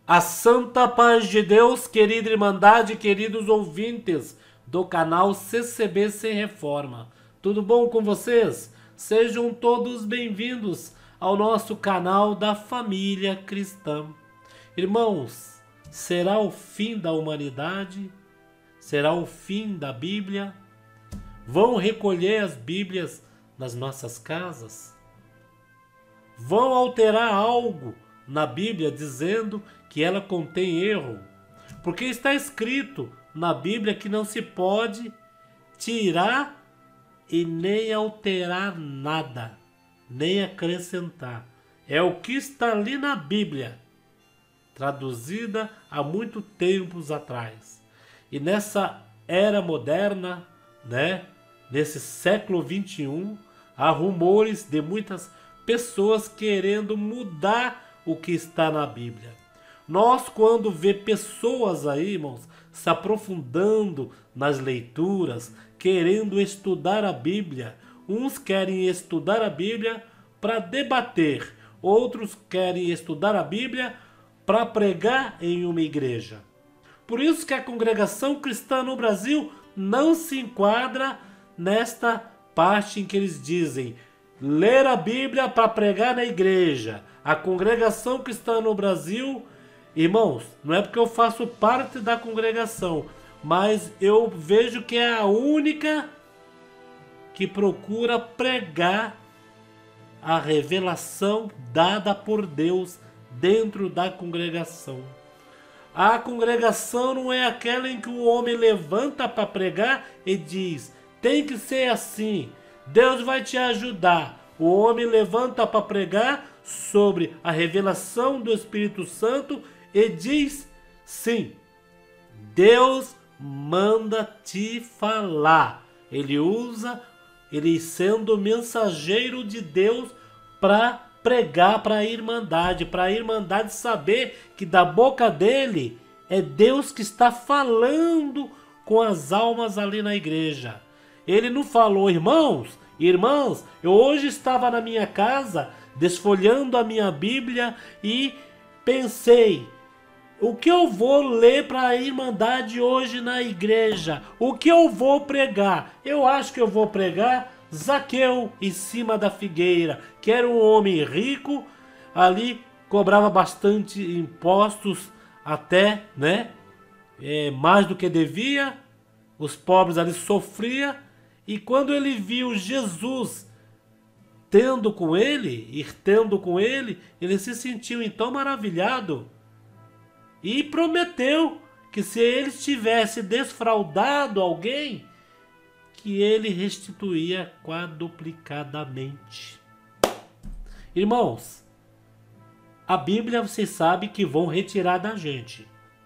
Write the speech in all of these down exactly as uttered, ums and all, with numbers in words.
A santa paz de Deus, querida Irmandade, queridos ouvintes do canal C C B Sem Reforma. Tudo bom com vocês? Sejam todos bem-vindos ao nosso canal da família cristã. Irmãos, será o fim da humanidade? Será o fim da Bíblia? Vão recolher as Bíblias nas nossas casas? Vão alterar algo na Bíblia dizendo que ela contém erro? Porque está escrito na Bíblia que não se pode tirar e nem alterar nada, nem acrescentar. É o que está ali na Bíblia, traduzida há muito tempos atrás. E nessa era moderna, né, nesse século vinte e um, há rumores de muitas pessoas querendo mudar o que está na Bíblia. Nós, quando vê pessoas aí, irmãos, se aprofundando nas leituras, querendo estudar a Bíblia, uns querem estudar a Bíblia para debater, outros querem estudar a Bíblia para pregar em uma igreja. Por isso que a congregação cristã no Brasil não se enquadra nesta parte em que eles dizem ler a Bíblia para pregar na igreja. A congregação cristã no Brasil, irmãos, não é porque eu faço parte da congregação, mas eu vejo que é a única que procura pregar a revelação dada por Deus dentro da congregação. A congregação não é aquela em que o homem levanta para pregar e diz, tem que ser assim, Deus vai te ajudar. O homem levanta para pregar sobre a revelação do Espírito Santo e diz, sim, Deus manda te falar. Ele usa, ele sendo mensageiro de Deus para pregar para a Irmandade, para a Irmandade saber que da boca dele é Deus que está falando com as almas ali na igreja. Ele não falou, irmãos, irmãos, eu hoje estava na minha casa desfolhando a minha Bíblia e pensei, o que eu vou ler para a Irmandade hoje na igreja? O que eu vou pregar? Eu acho que eu vou pregar Zaqueu em cima da figueira, que era um homem rico, ali cobrava bastante impostos, até, né, é, mais do que devia, os pobres ali sofriam, e quando ele viu Jesus tendo com ele, ir tendo com ele, ele se sentiu então maravilhado, e prometeu que se ele tivesse desfraudado alguém, que ele restituía quadruplicadamente. Irmãos, a Bíblia vocês sabem que vão retirar da gente.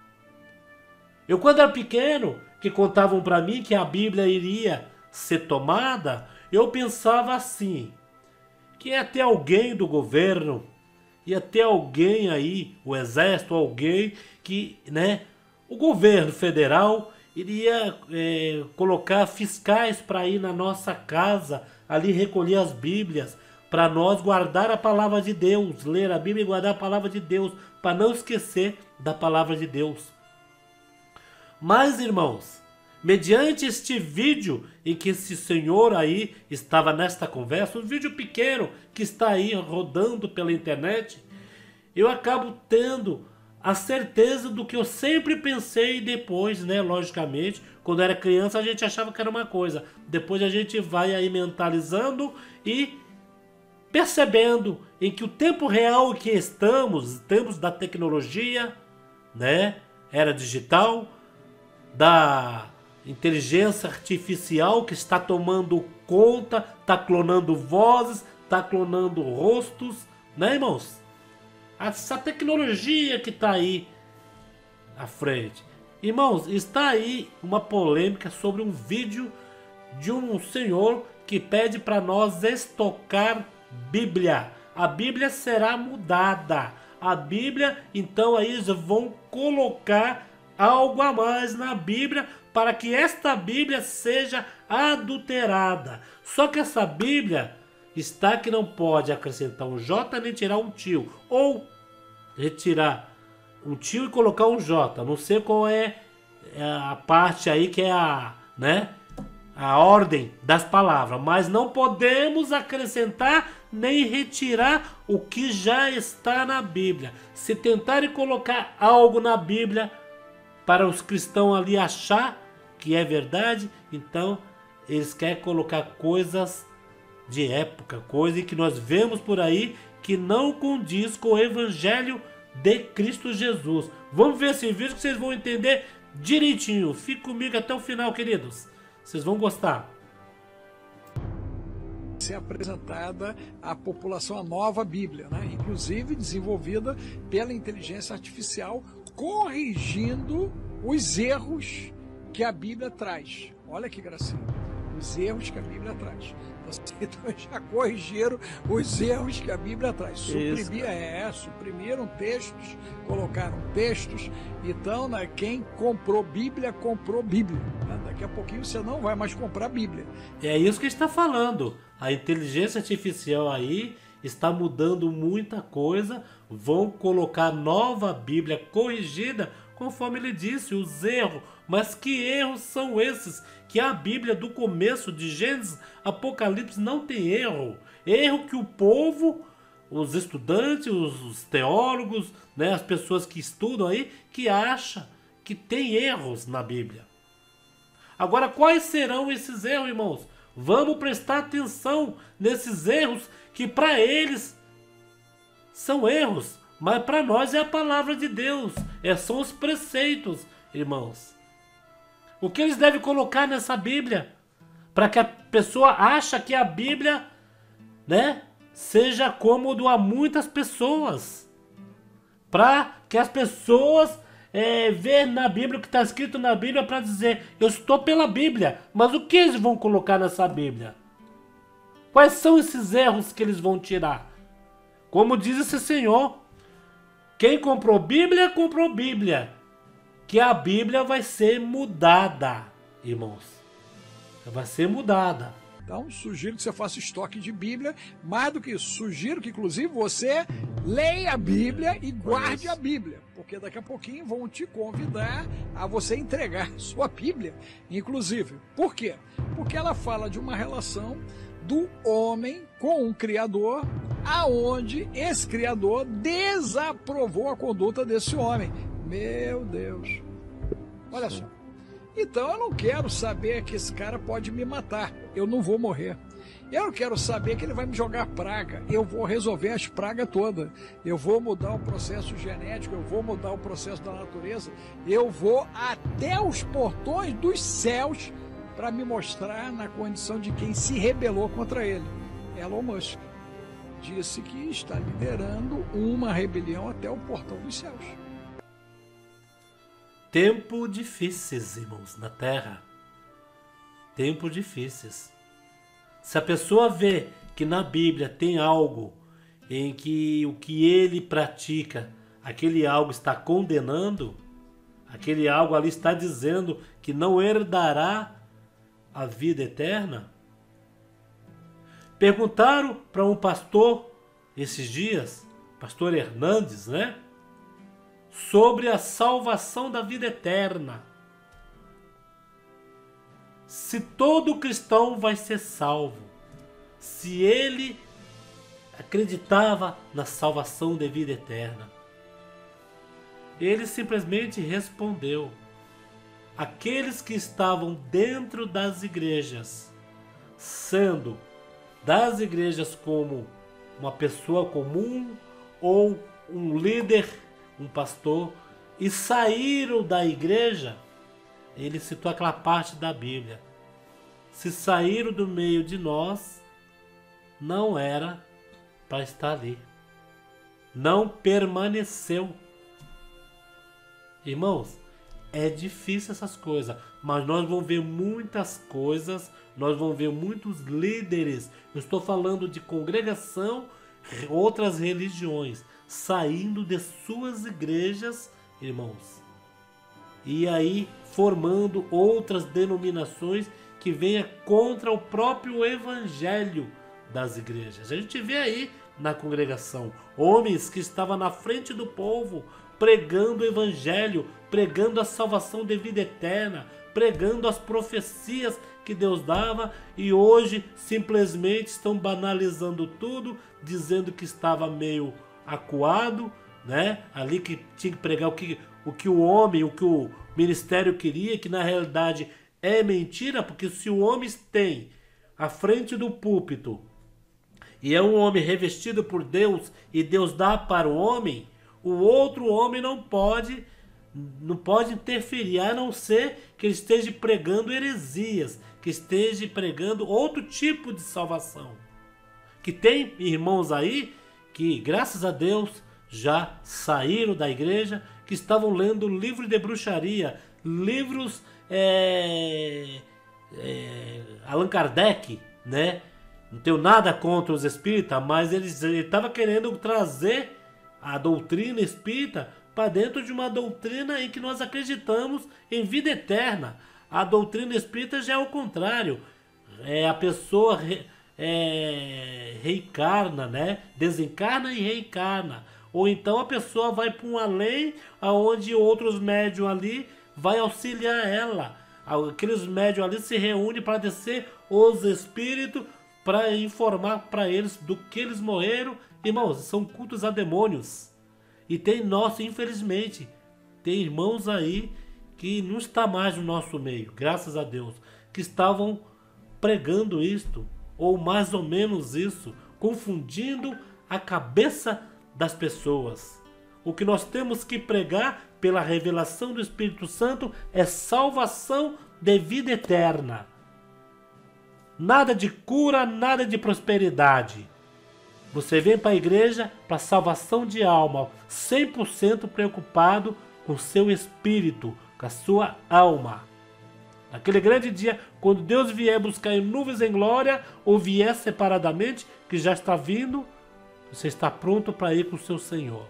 Eu quando era pequeno, que contavam para mim que a Bíblia iria ser tomada, eu pensava assim, que ia ter alguém do governo, ia ter alguém aí, o exército, alguém que, né, o governo federal iria é, colocar fiscais para ir na nossa casa, ali recolher as Bíblias, para nós guardar a palavra de Deus, ler a Bíblia e guardar a palavra de Deus, para não esquecer da palavra de Deus. Mas, irmãos, mediante este vídeo em que esse senhor aí estava nesta conversa, um vídeo pequeno que está aí rodando pela internet, eu acabo tendo a certeza do que eu sempre pensei depois, né, logicamente, quando era criança a gente achava que era uma coisa, depois a gente vai aí mentalizando e percebendo em que o tempo real em que estamos, tempos da tecnologia, né, era digital, da inteligência artificial que está tomando conta, está clonando vozes, está clonando rostos, né, irmãos? Essa tecnologia que está aí à frente. Irmãos, está aí uma polêmica sobre um vídeo de um senhor que pede para nós estocar Bíblia. A Bíblia será mudada. A Bíblia, então aí eles vão colocar algo a mais na Bíblia para que esta Bíblia seja adulterada. Só que essa Bíblia está que não pode acrescentar um J nem tirar um tio, ou retirar um tio e colocar um J. Não sei qual é a parte aí que é a, né, a ordem das palavras, mas não podemos acrescentar nem retirar o que já está na Bíblia. Se tentarem colocar algo na Bíblia para os cristãos ali achar que é verdade, então eles querem colocar coisas de época, coisa que nós vemos por aí que não condiz com o Evangelho de Cristo Jesus. Vamos ver esse vídeo que vocês vão entender direitinho. Fique comigo até o final, queridos. Vocês vão gostar. Ser apresentada à população a nova Bíblia, né? Inclusive desenvolvida pela inteligência artificial, corrigindo os erros que a Bíblia traz. Olha que gracinha, os erros que a Bíblia traz. Então já corrigiram os erros que a Bíblia traz. Suprimir, é, suprimiram textos, colocaram textos. Então, né, quem comprou Bíblia, comprou Bíblia. Né? Daqui a pouquinho você não vai mais comprar Bíblia. É isso que está falando. A inteligência artificial aí está mudando muita coisa. Vão colocar nova Bíblia corrigida, conforme ele disse, os erros. Mas que erros são esses? Que a Bíblia do começo de Gênesis, Apocalipse não tem erro. Erro que o povo, os estudantes, os, os teólogos, né, as pessoas que estudam aí, que acham que tem erros na Bíblia. Agora, quais serão esses erros, irmãos? Vamos prestar atenção nesses erros que para eles são erros, mas para nós é a palavra de Deus, é, são os preceitos, irmãos. O que eles devem colocar nessa Bíblia? Para que a pessoa ache que a Bíblia, né, seja cômodo a muitas pessoas. Para que as pessoas é, vejam na Bíblia o que está escrito na Bíblia para dizer, eu estou pela Bíblia. Mas o que eles vão colocar nessa Bíblia? Quais são esses erros que eles vão tirar? Como diz esse senhor, quem comprou Bíblia, comprou Bíblia. Que a Bíblia vai ser mudada, irmãos. Vai ser mudada. Então, sugiro que você faça estoque de Bíblia. Mais do que isso, sugiro que, inclusive, você leia a Bíblia e guarde a Bíblia. Porque daqui a pouquinho vão te convidar a você entregar sua Bíblia, inclusive. Por quê? Porque ela fala de uma relação do homem com um Criador, aonde esse Criador desaprovou a conduta desse homem. Meu Deus, olha só. Então eu não quero saber que esse cara pode me matar, eu não vou morrer. Eu não quero saber que ele vai me jogar praga, eu vou resolver as pragas todas. Eu vou mudar o processo genético, eu vou mudar o processo da natureza. Eu vou até os portões dos céus para me mostrar na condição de quem se rebelou contra ele. Elon Musk disse que está liderando uma rebelião até o portão dos céus. Tempo difíceis, irmãos, na Terra. Tempo difíceis. Se a pessoa vê que na Bíblia tem algo em que o que ele pratica, aquele algo está condenando, aquele algo ali está dizendo que não herdará a vida eterna. Perguntaram para um pastor esses dias, pastor Hernandes, né? Sobre a salvação da vida eterna. Se todo cristão vai ser salvo, se ele acreditava na salvação da vida eterna, ele simplesmente respondeu: aqueles que estavam dentro das igrejas, sendo das igrejas como uma pessoa comum ou um líder, um pastor, e saíram da igreja, ele citou aquela parte da Bíblia. Se saíram do meio de nós, não era para estar ali. Não permaneceu. Irmãos, é difícil essas coisas, mas nós vamos ver muitas coisas, nós vamos ver muitos líderes. Eu estou falando de congregação, outras religiões, saindo de suas igrejas, irmãos, e aí formando outras denominações que venha contra o próprio evangelho das igrejas. A gente vê aí na congregação, homens que estavam na frente do povo, pregando o evangelho, pregando a salvação de vida eterna, pregando as profecias que Deus dava, e hoje simplesmente estão banalizando tudo, dizendo que estava meio acuado, né? Ali que tinha que pregar o que, o que o homem, o que o ministério queria, que na realidade é mentira, porque se o homem tem à frente do púlpito e é um homem revestido por Deus e Deus dá para o homem, o outro homem não pode não pode interferir, a não ser que ele esteja pregando heresias, que esteja pregando outro tipo de salvação. Que tem irmãos aí que, graças a Deus, já saíram da igreja, que estavam lendo livros de bruxaria, livros é, é, Allan Kardec, né? Não tenho nada contra os espíritas, mas ele estava querendo trazer a doutrina espírita para dentro de uma doutrina em que nós acreditamos em vida eterna. A doutrina espírita já é o contrário. É, a pessoa re, é, reencarna, né? Desencarna e reencarna. Ou então a pessoa vai para um além, onde outros médiums ali vai auxiliar ela. Aqueles médiums ali se reúnem para descer os espíritos, para informar para eles do que eles morreram. Irmãos, são cultos a demônios. E tem nós, infelizmente, tem irmãos aí que não está mais no nosso meio, graças a Deus, que estavam pregando isto, ou mais ou menos isso, confundindo a cabeça das pessoas. O que nós temos que pregar pela revelação do Espírito Santo é salvação de vida eterna. Nada de cura, nada de prosperidade. Você vem para a igreja para salvação de alma, cem por cento preocupado com seu espírito, com a sua alma. Naquele grande dia, quando Deus vier buscar em nuvens em glória, ou vier separadamente, que já está vindo, você está pronto para ir com o seu Senhor.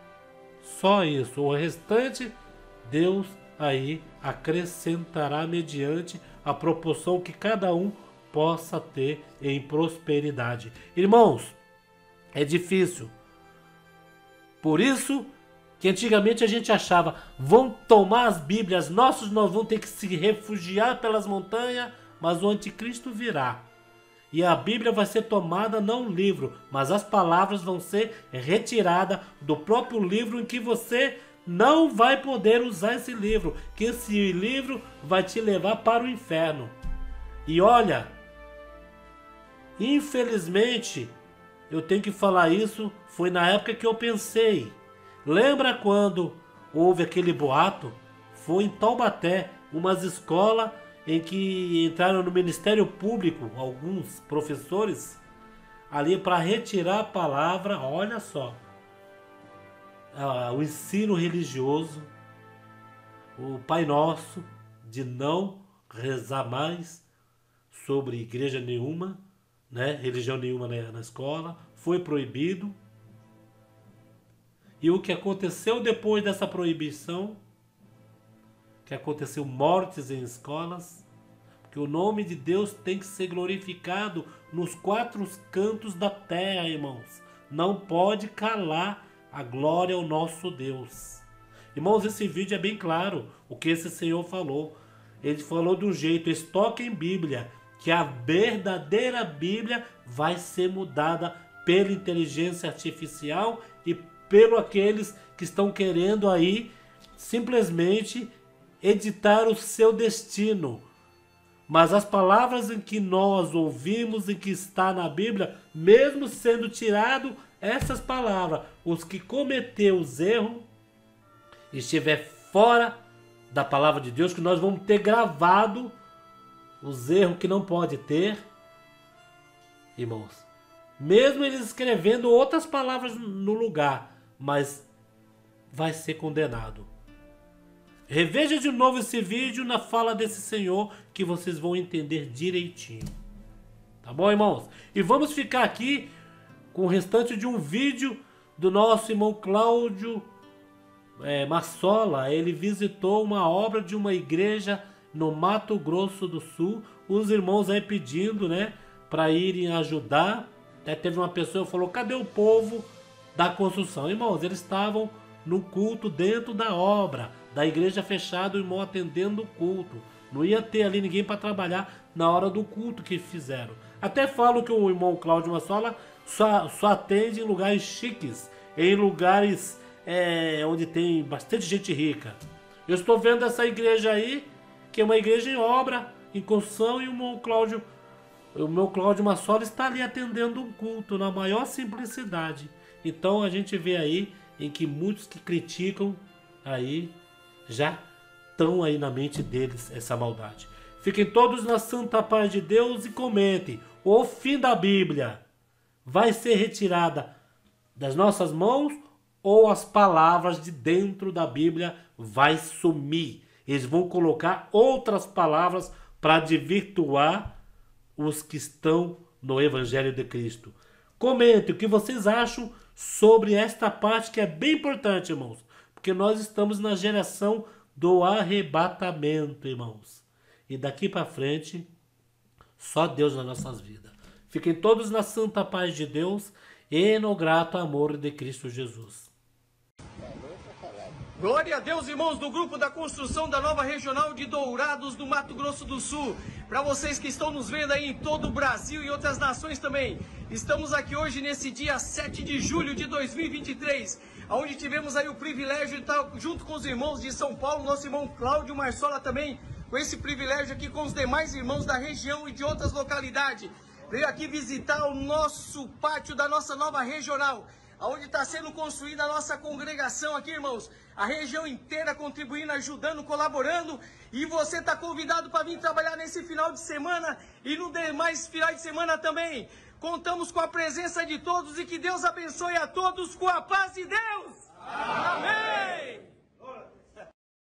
Só isso. O restante, Deus aí acrescentará mediante a proporção que cada um possa ter em prosperidade. Irmãos, é difícil. Por isso que antigamente a gente achava, vão tomar as Bíblias, nossos nós vamos ter que se refugiar pelas montanhas, mas o anticristo virá. E a Bíblia vai ser tomada não o livro, mas as palavras vão ser retiradas do próprio livro, em que você não vai poder usar esse livro, que esse livro vai te levar para o inferno. E olha, infelizmente, eu tenho que falar isso, foi na época que eu pensei. Lembra quando houve aquele boato? Foi em Taubaté, umas escolas em que entraram no Ministério Público, alguns professores, ali para retirar a palavra, olha só, o ensino religioso, o Pai Nosso, de não rezar mais sobre igreja nenhuma, né, religião nenhuma na escola, foi proibido. E o que aconteceu depois dessa proibição? Que aconteceu mortes em escolas, porque o nome de Deus tem que ser glorificado nos quatro cantos da terra, irmãos. Não pode calar a glória ao nosso Deus. Irmãos, esse vídeo é bem claro o que esse Senhor falou. Ele falou de um jeito, estoque em Bíblia, que a verdadeira Bíblia vai ser mudada pela inteligência artificial e pelo aqueles que estão querendo aí simplesmente editar o seu destino. Mas as palavras em que nós ouvimos e que está na Bíblia, mesmo sendo tirado essas palavras, os que cometeu os erros, estiver fora da palavra de Deus, que nós vamos ter gravado os erros que não pode ter, irmãos, mesmo eles escrevendo outras palavras no lugar, mas vai ser condenado. Reveja de novo esse vídeo na fala desse Senhor, que vocês vão entender direitinho. Tá bom, irmãos? E vamos ficar aqui com o restante de um vídeo do nosso irmão Cláudio é, Massola. Ele visitou uma obra de uma igreja no Mato Grosso do Sul. Os irmãos aí pedindo, né, para irem ajudar. Até teve uma pessoa que falou, cadê o povo da construção? Irmãos, eles estavam no culto dentro da obra, da igreja fechada, o irmão atendendo o culto. Não ia ter ali ninguém para trabalhar na hora do culto que fizeram. Até falo que o irmão Cláudio Massola só, só atende em lugares chiques, em lugares é, onde tem bastante gente rica. Eu estou vendo essa igreja aí, que é uma igreja em obra, em construção, e o irmão Cláudio, o meu Cláudio Massola está ali atendendo um culto na maior simplicidade. Então a gente vê aí em que muitos que criticam aí já estão aí na mente deles essa maldade. Fiquem todos na santa paz de Deus e comentem. O fim da Bíblia vai ser retirada das nossas mãos ou as palavras de dentro da Bíblia vai sumir? Eles vão colocar outras palavras para desvirtuar os que estão no Evangelho de Cristo. Comentem o que vocês acham sobre esta parte que é bem importante, irmãos. Porque nós estamos na geração do arrebatamento, irmãos. E daqui para frente, só Deus nas nossas vidas. Fiquem todos na santa paz de Deus e no grato amor de Cristo Jesus. Glória a Deus, irmãos do grupo da construção da nova regional de Dourados do Mato Grosso do Sul. Para vocês que estão nos vendo aí em todo o Brasil e outras nações também. Estamos aqui hoje nesse dia sete de julho de dois mil e vinte e três, onde tivemos aí o privilégio de estar junto com os irmãos de São Paulo, nosso irmão Cláudio Massola também, com esse privilégio aqui com os demais irmãos da região e de outras localidades. Veio aqui visitar o nosso pátio da nossa nova regional, onde está sendo construída a nossa congregação aqui, irmãos. A região inteira contribuindo, ajudando, colaborando. E você está convidado para vir trabalhar nesse final de semana e no demais final de semana também. Contamos com a presença de todos e que Deus abençoe a todos com a paz de Deus. Amém!